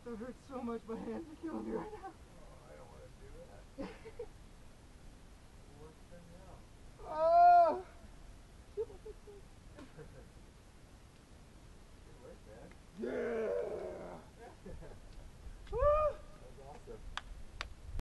That hurts so much, my hands are killing me right now. Oh, I don't want to do that.